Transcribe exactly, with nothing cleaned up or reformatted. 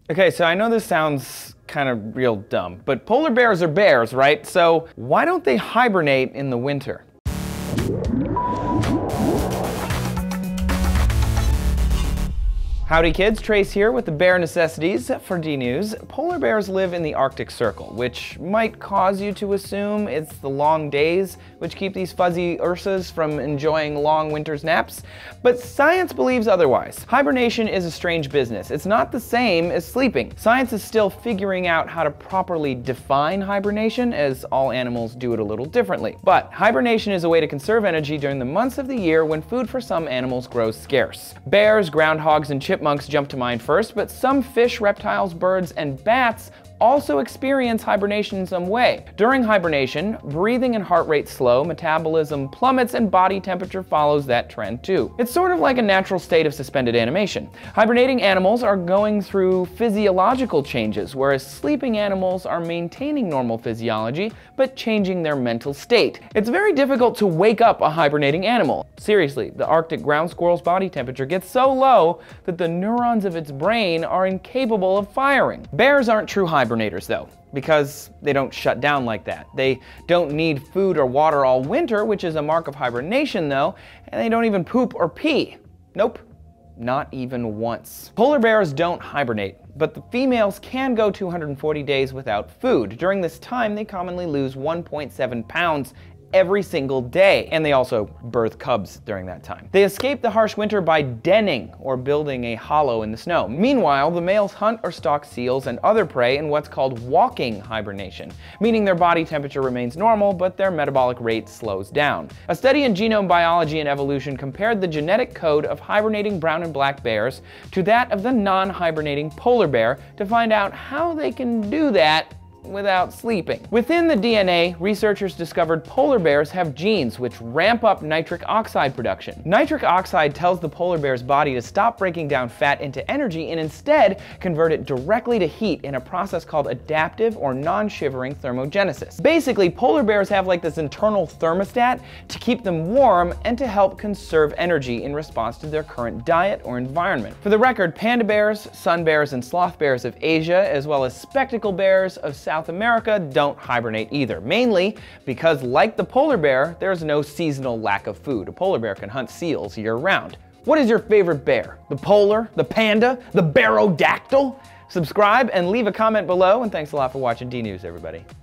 Okay, so I know this sounds kind of real dumb, but polar bears are bears, right? So why don't they hibernate in the winter? Howdy kids, Trace here with the Bear Necessities for D News. Polar bears live in the Arctic Circle, which might cause you to assume it's the long days which keep these fuzzy Ursus from enjoying long winter's naps. But science believes otherwise. Hibernation is a strange business. It's not the same as sleeping. Science is still figuring out how to properly define hibernation, as all animals do it a little differently. But hibernation is a way to conserve energy during the months of the year when food for some animals grows scarce. Bears, groundhogs, and chipmunks Chipmunks jump to mind first, but some fish, reptiles, birds, and bats also experience hibernation in some way. During hibernation, breathing and heart rate slow, metabolism plummets, and body temperature follows that trend too. It's sort of like a natural state of suspended animation. Hibernating animals are going through physiological changes, whereas sleeping animals are maintaining normal physiology, but changing their mental state. It's very difficult to wake up a hibernating animal. Seriously, the Arctic ground squirrel's body temperature gets so low that the neurons of its brain are incapable of firing. Bears aren't true hibernators. Hibernators though, because they don't shut down like that. They don't need food or water all winter, which is a mark of hibernation though, and they don't even poop or pee. Nope, not even once. Polar bears don't hibernate, but the females can go two hundred forty days without food. During this time, they commonly lose one point seven pounds every single day, and they also birth cubs during that time. They escape the harsh winter by denning, or building a hollow in the snow. Meanwhile, the males hunt or stalk seals and other prey in what's called walking hibernation, meaning their body temperature remains normal, but their metabolic rate slows down. A study in genome biology and evolution compared the genetic code of hibernating brown and black bears to that of the non-hibernating polar bear to find out how they can do that without sleeping. Within the D N A, researchers discovered polar bears have genes which ramp up nitric oxide production. Nitric oxide tells the polar bear's body to stop breaking down fat into energy and instead convert it directly to heat in a process called adaptive or non-shivering thermogenesis. Basically, polar bears have like this internal thermostat to keep them warm and to help conserve energy in response to their current diet or environment. For the record, panda bears, sun bears, and sloth bears of Asia, as well as spectacle bears of South America, don't hibernate either, mainly because, like the polar bear, there's no seasonal lack of food. A polar bear can hunt seals year-round. What is your favorite bear? The polar, the panda, the barodactyl? Subscribe and leave a comment below, and thanks a lot for watching D News, everybody.